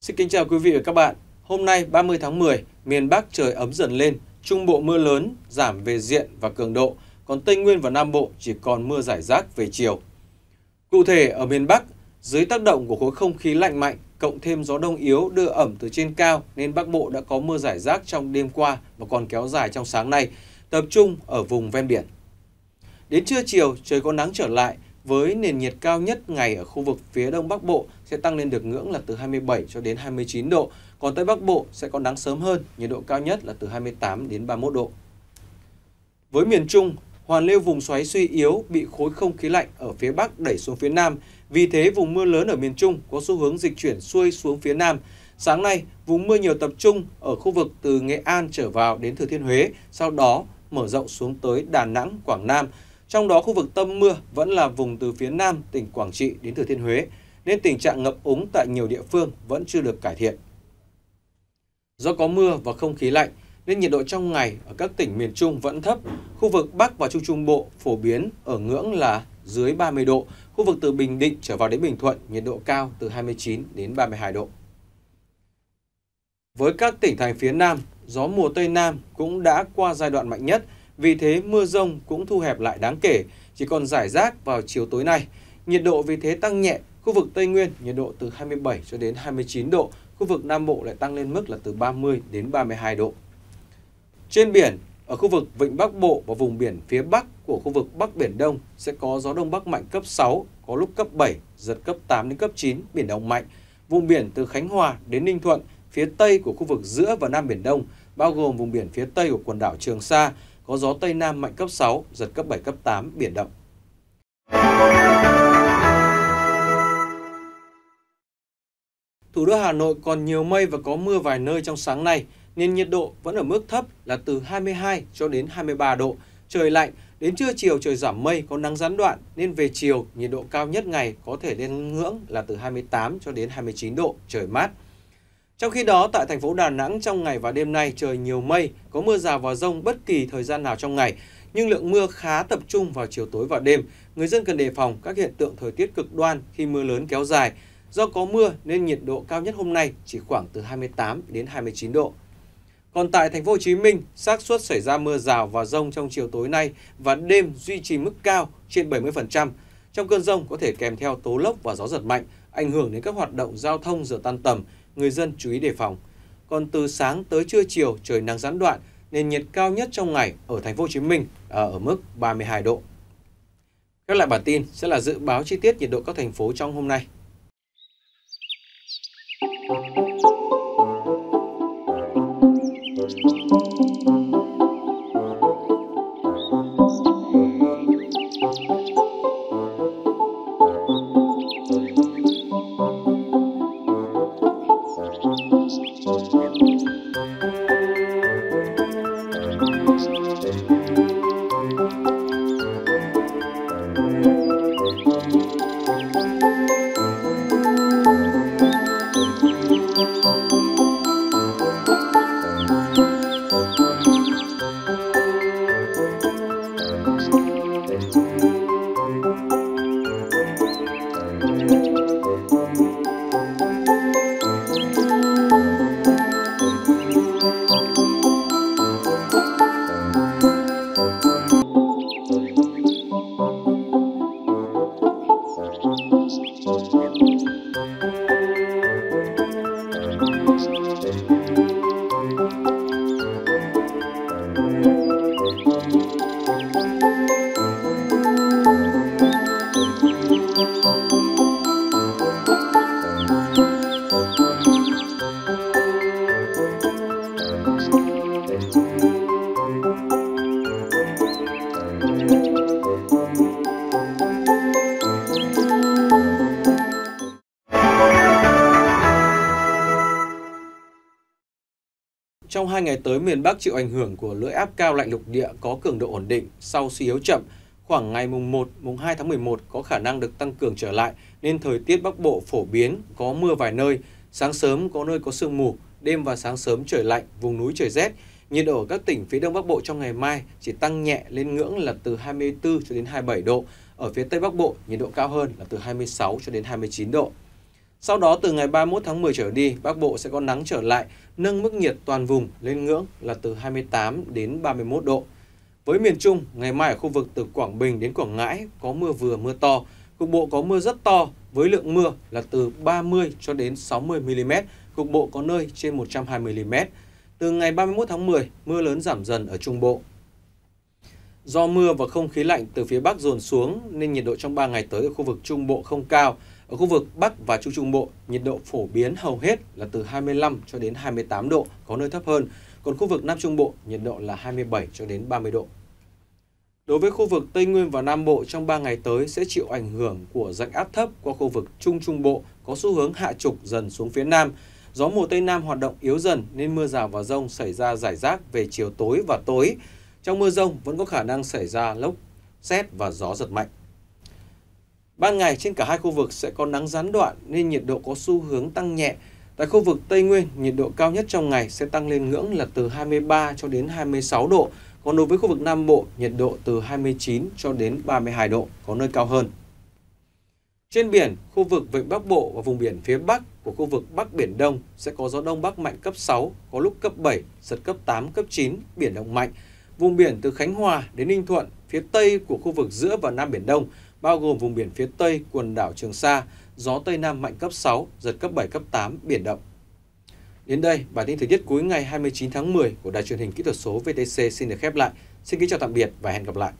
Xin kính chào quý vị và các bạn. Hôm nay 30 tháng 10, miền Bắc trời ấm dần lên, Trung Bộ mưa lớn, giảm về diện và cường độ, còn Tây Nguyên và Nam Bộ chỉ còn mưa rải rác về chiều. Cụ thể ở miền Bắc, dưới tác động của khối không khí lạnh mạnh, cộng thêm gió đông yếu đưa ẩm từ trên cao nên Bắc Bộ đã có mưa rải rác trong đêm qua và còn kéo dài trong sáng nay, tập trung ở vùng ven biển. Đến trưa chiều, trời có nắng trở lại, với nền nhiệt cao nhất ngày ở khu vực phía Đông Bắc Bộ sẽ tăng lên được ngưỡng là từ 27 cho đến 29 độ, còn Tây Bắc Bộ sẽ có nắng sớm hơn, nhiệt độ cao nhất là từ 28 đến 31 độ. Với miền Trung, hoàn lưu vùng xoáy suy yếu bị khối không khí lạnh ở phía Bắc đẩy xuống phía Nam, vì thế vùng mưa lớn ở miền Trung có xu hướng dịch chuyển xuôi xuống phía Nam. Sáng nay, vùng mưa nhiều tập trung ở khu vực từ Nghệ An trở vào đến Thừa Thiên Huế, sau đó mở rộng xuống tới Đà Nẵng, Quảng Nam. Trong đó khu vực tâm mưa vẫn là vùng từ phía Nam tỉnh Quảng Trị đến Thừa Thiên Huế, nên tình trạng ngập úng tại nhiều địa phương vẫn chưa được cải thiện. Do có mưa và không khí lạnh, nên nhiệt độ trong ngày ở các tỉnh miền Trung vẫn thấp. Khu vực Bắc và Trung Trung Bộ phổ biến ở ngưỡng là dưới 30 độ, khu vực từ Bình Định trở vào đến Bình Thuận nhiệt độ cao từ 29 đến 32 độ. Với các tỉnh thành phía Nam, gió mùa Tây Nam cũng đã qua giai đoạn mạnh nhất, vì thế mưa rông cũng thu hẹp lại đáng kể, chỉ còn rải rác vào chiều tối nay. Nhiệt độ vì thế tăng nhẹ, khu vực Tây Nguyên nhiệt độ từ 27 cho đến 29 độ, khu vực Nam Bộ lại tăng lên mức là từ 30 đến 32 độ. Trên biển, ở khu vực Vịnh Bắc Bộ và vùng biển phía Bắc của khu vực Bắc Biển Đông sẽ có gió Đông Bắc mạnh cấp 6, có lúc cấp 7, giật cấp 8 đến cấp 9, biển động mạnh. Vùng biển từ Khánh Hòa đến Ninh Thuận, phía Tây của khu vực giữa và Nam Biển Đông, bao gồm vùng biển phía Tây của quần đảo Trường Sa, có gió Tây Nam mạnh cấp 6, giật cấp 7, cấp 8, biển động. Thủ đô Hà Nội còn nhiều mây và có mưa vài nơi trong sáng nay, nên nhiệt độ vẫn ở mức thấp là từ 22 cho đến 23 độ. Trời lạnh, đến trưa chiều trời giảm mây, có nắng gián đoạn, nên về chiều nhiệt độ cao nhất ngày có thể lên ngưỡng là từ 28 cho đến 29 độ, trời mát. Trong khi đó, tại thành phố Đà Nẵng trong ngày và đêm nay trời nhiều mây, có mưa rào và dông bất kỳ thời gian nào trong ngày, nhưng lượng mưa khá tập trung vào chiều tối và đêm. Người dân cần đề phòng các hiện tượng thời tiết cực đoan khi mưa lớn kéo dài. Do có mưa nên nhiệt độ cao nhất hôm nay chỉ khoảng từ 28 đến 29 độ. Còn tại thành phố Hồ Chí Minh, xác suất xảy ra mưa rào và dông trong chiều tối nay và đêm duy trì mức cao trên 70%. Trong cơn dông có thể kèm theo tố lốc và gió giật mạnh, ảnh hưởng đến các hoạt động giao thông giờ tan tầm. Người dân chú ý đề phòng. Còn từ sáng tới trưa chiều trời nắng gián đoạn, nền nhiệt cao nhất trong ngày ở thành phố Hồ Chí Minh ở mức 32 độ. Các lại bản tin sẽ là dự báo chi tiết nhiệt độ các thành phố trong hôm nay. Trong 2 ngày tới, miền Bắc chịu ảnh hưởng của lưỡi áp cao lạnh lục địa có cường độ ổn định sau suy yếu chậm. Khoảng ngày mùng 1, mùng 2 tháng 11 có khả năng được tăng cường trở lại nên thời tiết Bắc Bộ phổ biến, có mưa vài nơi, sáng sớm có nơi có sương mù, đêm và sáng sớm trời lạnh, vùng núi trời rét. Nhiệt độ ở các tỉnh phía Đông Bắc Bộ trong ngày mai chỉ tăng nhẹ lên ngưỡng là từ 24 cho đến 27 độ. Ở phía Tây Bắc Bộ, nhiệt độ cao hơn là từ 26 cho đến 29 độ. Sau đó từ ngày 31 tháng 10 trở đi, Bắc Bộ sẽ có nắng trở lại, nâng mức nhiệt toàn vùng lên ngưỡng là từ 28 đến 31 độ. Với miền Trung, ngày mai ở khu vực từ Quảng Bình đến Quảng Ngãi có mưa vừa mưa to, cục bộ có mưa rất to với lượng mưa là từ 30 cho đến 60 mm, cục bộ có nơi trên 120 mm. Từ ngày 31 tháng 10, mưa lớn giảm dần ở Trung Bộ. Do mưa và không khí lạnh từ phía Bắc dồn xuống nên nhiệt độ trong 3 ngày tới ở khu vực Trung Bộ không cao. Ở khu vực Bắc và Trung Trung Bộ, nhiệt độ phổ biến hầu hết là từ 25 cho đến 28 độ, có nơi thấp hơn. Còn khu vực Nam Trung Bộ, nhiệt độ là 27 cho đến 30 độ. Đối với khu vực Tây Nguyên và Nam Bộ trong 3 ngày tới sẽ chịu ảnh hưởng của rãnh áp thấp qua khu vực Trung Trung Bộ có xu hướng hạ trục dần xuống phía Nam. Gió mùa Tây Nam hoạt động yếu dần nên mưa rào và dông xảy ra rải rác về chiều tối và tối. Trong mưa dông vẫn có khả năng xảy ra lốc, sét và gió giật mạnh. Ban ngày trên cả hai khu vực sẽ có nắng gián đoạn nên nhiệt độ có xu hướng tăng nhẹ. Tại khu vực Tây Nguyên, nhiệt độ cao nhất trong ngày sẽ tăng lên ngưỡng là từ 23 cho đến 26 độ. Còn đối với khu vực Nam Bộ, nhiệt độ từ 29 cho đến 32 độ, có nơi cao hơn. Trên biển, khu vực Vịnh Bắc Bộ và vùng biển phía Bắc của khu vực Bắc Biển Đông sẽ có gió Đông Bắc mạnh cấp 6, có lúc cấp 7, giật cấp 8, cấp 9, biển động mạnh. Vùng biển từ Khánh Hòa đến Ninh Thuận, phía Tây của khu vực giữa và Nam Biển Đông, bao gồm vùng biển phía Tây quần đảo Trường Sa, gió Tây Nam mạnh cấp 6, giật cấp 7, cấp 8, biển động. Đến đây, bản tin thời tiết cuối ngày 29 tháng 10 của Đài truyền hình kỹ thuật số VTC xin được khép lại. Xin kính chào tạm biệt và hẹn gặp lại.